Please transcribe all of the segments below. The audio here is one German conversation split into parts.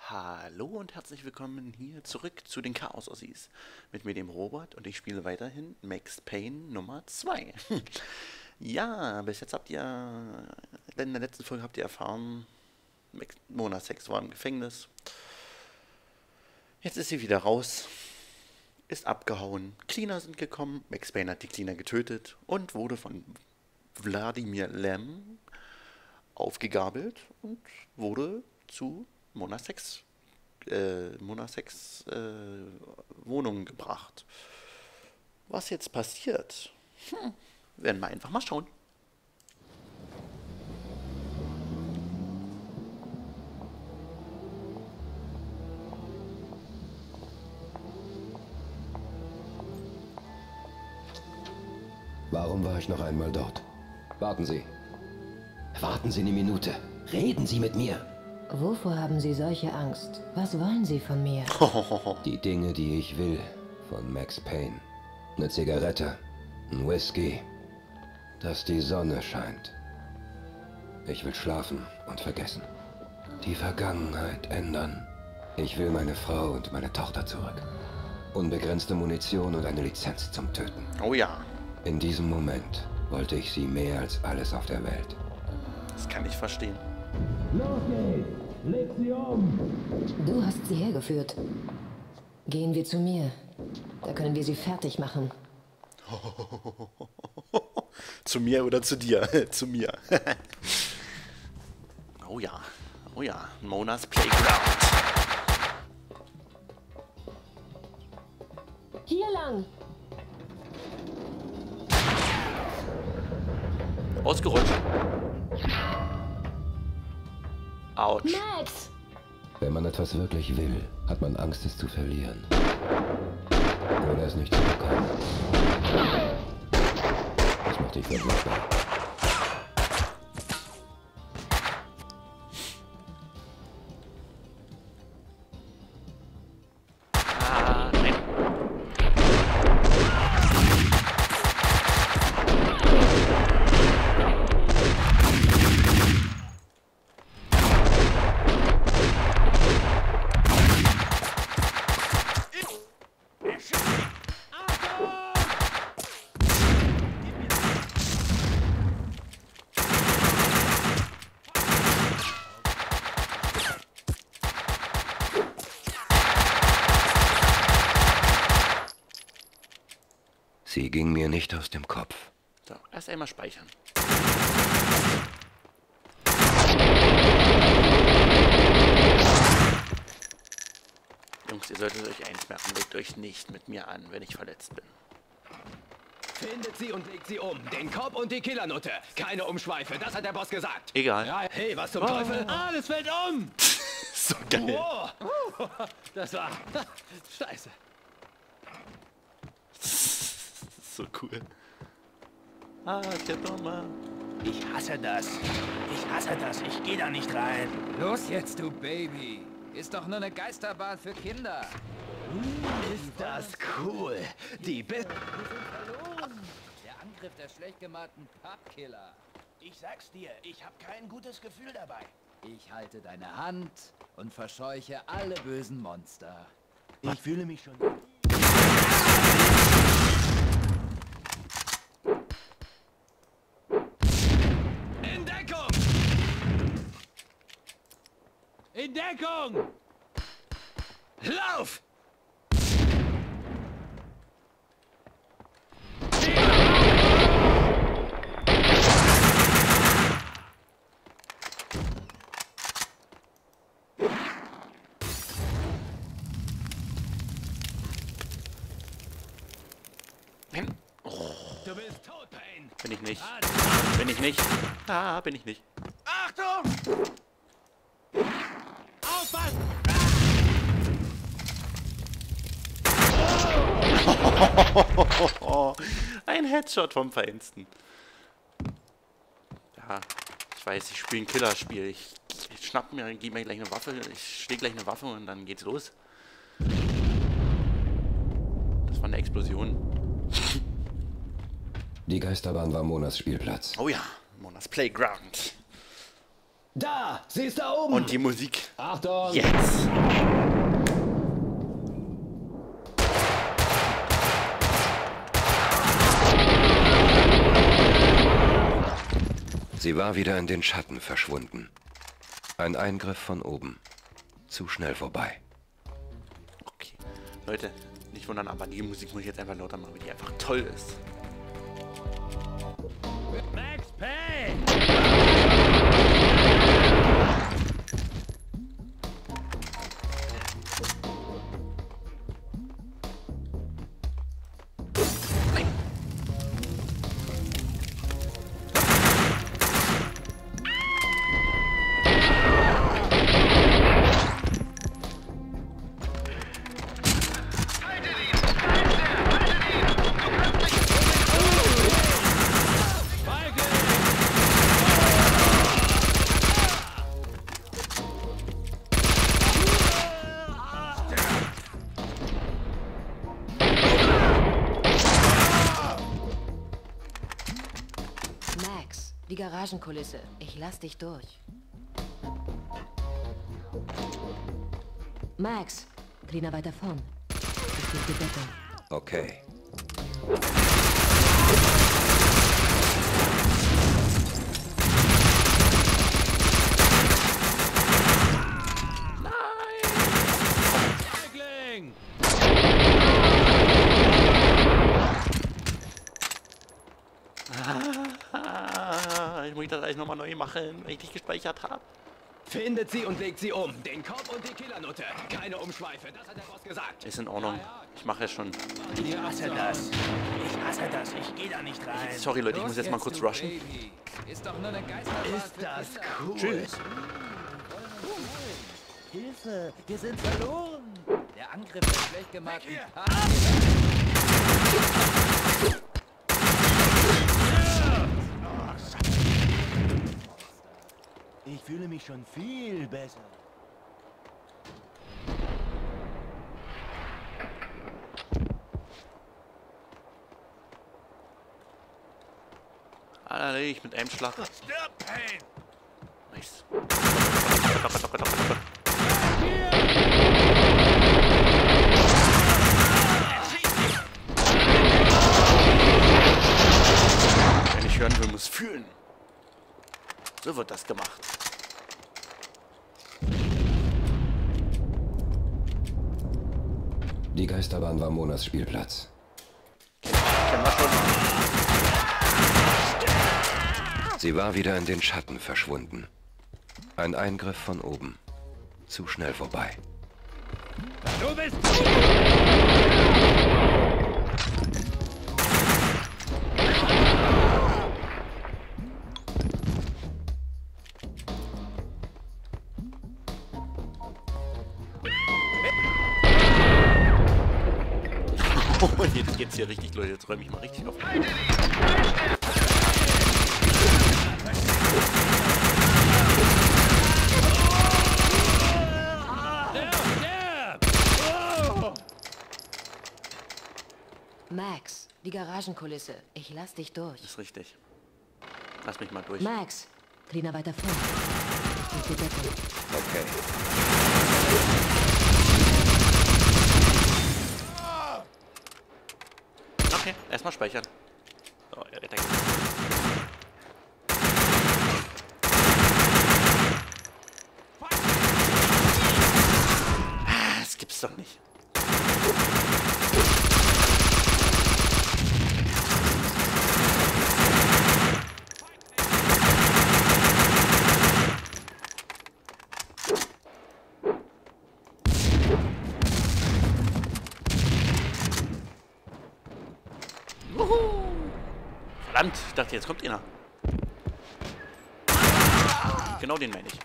Hallo und herzlich willkommen hier zurück zu den Chaos-Ossis. Mit mir dem Robert und ich spiele weiterhin Max Payne Nummer 2. Ja, bis jetzt habt ihr, in der letzten Folge habt ihr erfahren, Mona 6 war im Gefängnis. Jetzt ist sie wieder raus, ist abgehauen. Cleaner sind gekommen, Max Payne hat die Cleaner getötet und wurde von Vladimir Lem aufgegabelt und wurde zu Mona 6 Wohnung gebracht. Was jetzt passiert, werden wir einfach mal schauen. Warum war ich noch einmal dort? Warten Sie. Warten Sie eine Minute. Reden Sie mit mir. Wovor haben Sie solche Angst? Was wollen Sie von mir? Die Dinge, die ich will, von Max Payne. Eine Zigarette, ein Whisky, dass die Sonne scheint. Ich will schlafen und vergessen. Die Vergangenheit ändern. Ich will meine Frau und meine Tochter zurück. Unbegrenzte Munition und eine Lizenz zum Töten. Oh ja, In diesem Moment wollte ich sie mehr als alles auf der Welt. das kann ich verstehen. Los geht's! Leg sie um! Du hast sie hergeführt. Gehen wir zu mir. Da können wir sie fertig machen. Zu mir oder zu dir? Zu mir. Oh ja, Monas Playground. Hier lang! Ausgerutscht. Autsch. Max! Wenn man etwas wirklich will, hat man Angst, es zu verlieren. Oder es nicht zu bekommen. Das macht dich verwundbar. Ah, nein. Sie ging mir nicht aus dem Kopf. So, erst einmal speichern. Jungs, ihr solltet euch eins merken, legt euch nicht mit mir an, wenn ich verletzt bin. Findet sie und legt sie um. Den Kopf und die Killernutte. Keine Umschweife, das hat der Boss gesagt. Egal. Ja, hey, was zum Teufel? Alles fällt um! So geil. Oh, das war... Scheiße. So cool. Ah, der Nummer. Ich hasse das. Ich hasse das. Ich gehe da nicht rein. Los jetzt, du Baby. Ist doch nur eine Geisterbahn für Kinder. Ist das cool. Die Bit... Der Angriff der schlecht gemalten Pappkiller. Ich sag's dir, ich habe kein gutes Gefühl dabei. Ich halte deine Hand und verscheuche alle bösen Monster. Ich fühle mich schon... In Deckung! In Deckung! Lauf! Du bist tot, Payne. Bin ich nicht. Bin ich nicht. Ah, bin ich nicht. Achtung! Aufpassen! Ein Headshot vom Feinsten. Ja, ich weiß, ich spiele ein Killerspiel. Ich schnapp mir, gebe mir gleich eine Waffe, ich schläge gleich eine Waffe und dann geht's los. Das war eine Explosion. Die Geisterbahn war Monas Spielplatz. Oh ja, Monas Playground. Da! Sie ist da oben! Und die Musik. Achtung! Jetzt! Sie war wieder in den Schatten verschwunden. Ein Eingriff von oben. Zu schnell vorbei. Okay. Leute, nicht wundern, aber die Musik muss ich jetzt einfach lauter machen, weil die einfach toll ist. Max Payne! Nein. Max, die Garagenkulisse. Ich lass dich durch. Max, Cleaner weiter vorn. Ich will die Deckung. Okay. Feigling! Ich muss das alles nochmal neu machen, weil ich dich gespeichert habe. Findet sie und legt sie um. Den Kopf und die Killernutte. Keine Umschweife, das hat der Boss gesagt. Ist in Ordnung. Ich mache es schon. Ich hasse das. Ich hasse das. Ich gehe da nicht rein. Sorry Leute, ich muss jetzt mal kurz rushen. Baby. Ist doch nur eine Geisterbahn. Ist das cool? Tschüss. Hilfe, wir sind verloren. Der Angriff wird schlecht gemacht. Ich fühle mich schon viel besser. Erledigt mit einem Schlag. Stirb, Payne! Nice. Wer nicht hören will, muss fühlen. So wird das gemacht. Die Geisterbahn war Monas Spielplatz. Kennen wir schon. Sie war wieder in den Schatten verschwunden. Ein Eingriff von oben. Zu schnell vorbei. Du bist... Und jetzt geht's hier richtig, Leute. Jetzt räume ich mal richtig auf. Max, die Garagenkulisse. Ich lass dich durch. Ist richtig. Lass mich mal durch. Max, Cleaner weiter vorn. Ich will die Deckung. Okay. Okay, erstmal speichern. So, er rettet. Das gibt's doch nicht. Verdammt, ich dachte, jetzt kommt einer. Genau den meine ich.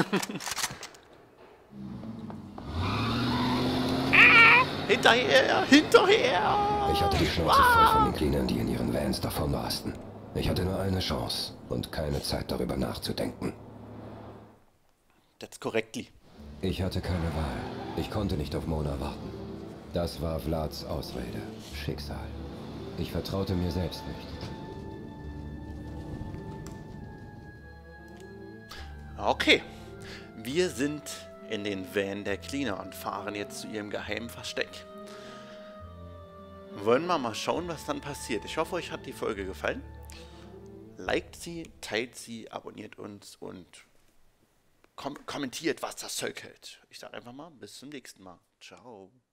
Hinterher! Hinterher! Ich hatte die Schnauze voll von den Cleanern, die in ihren Vans davon rasten. Ich hatte nur eine Chance und keine Zeit darüber nachzudenken. That's correctly. Ich hatte keine Wahl. Ich konnte nicht auf Mona warten. Das war Vlads Ausrede. Schicksal. Ich vertraute mir selbst nicht. Okay, wir sind in den Van der Cleaner und fahren jetzt zu ihrem geheimen Versteck. Wollen wir mal schauen, was dann passiert. Ich hoffe, euch hat die Folge gefallen. Liked sie, teilt sie, abonniert uns und kommentiert, was das Zeug hält. Ich sage einfach mal, bis zum nächsten Mal. Ciao.